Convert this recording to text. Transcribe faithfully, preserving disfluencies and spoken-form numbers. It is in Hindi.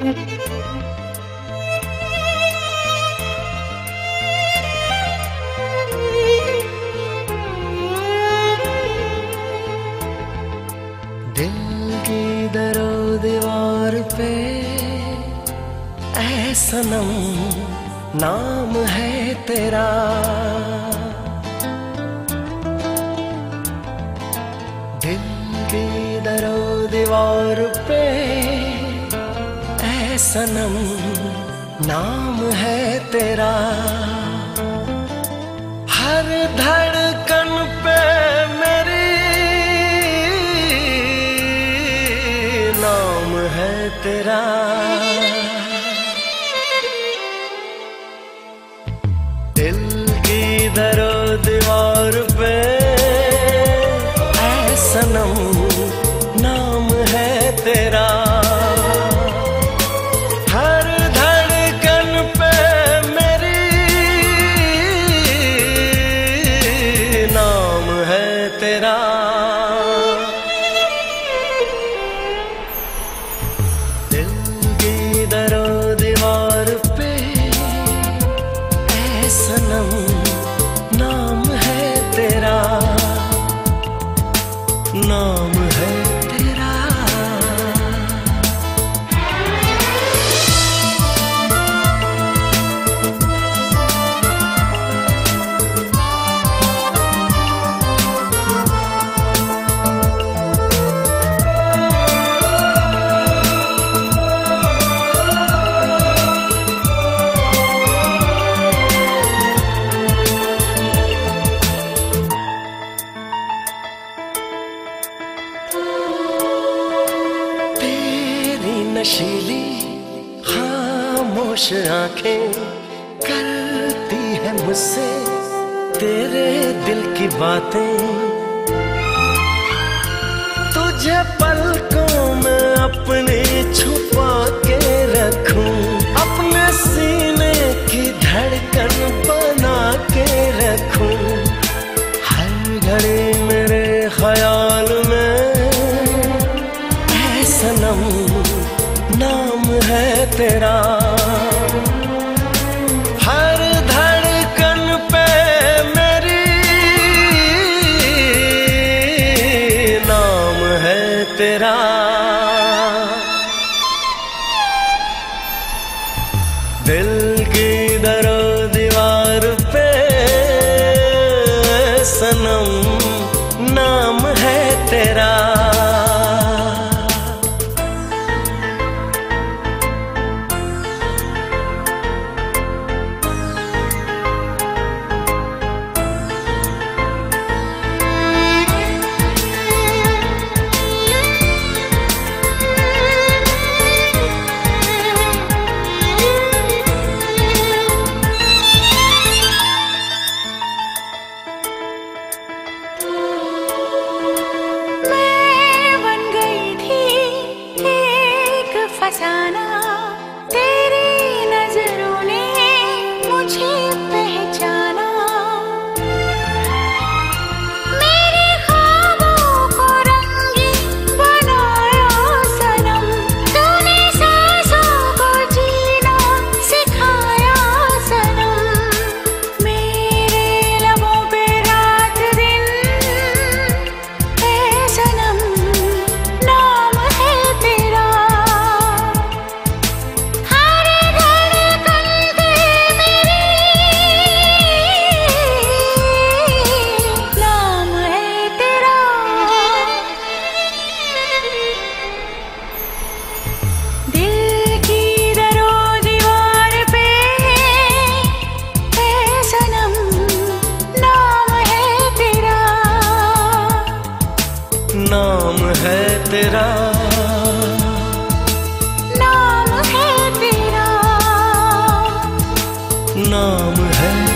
दिल की दरो दीवार पे ऐ सनम नाम है तेरा, दिल की दरो दीवार पे ऐ सनम नाम है तेरा। हर धड़कन पे मेरी नाम है तेरा। दिल की दरो दीवार पे ऐ सनम नाम है तेरा। हर धड़कन पे मेरी नाम है तेरा। दिल की दरो दीवार पे ऐ सनम नाम है तेरा, नाम है तेरा। नशीली खामोश आंखें करती है मुझसे तेरे दिल की बातें। तुझे पलकों में अपने छुपा के रखूं, अपने सीने की धड़कन बना के रखूं। हर घड़ी मेरे ख्याल में ऐ सनम नाम है तेरा। हर धड़कन पे मेरी नाम है तेरा। दिल की दरो दीवार पे सनम नाम है तेरा। फसाना तेरी नजरों ने मुझे पहचाना। मेरे ख्वाबों को रंगीन बनाया सनम, तूने सांसों को जीना सिखाया सनम। मेरे लबों पे रात दिन ऐ सनम नाम है तेरा। नाम है तेरा, नाम है तेरा, नाम है।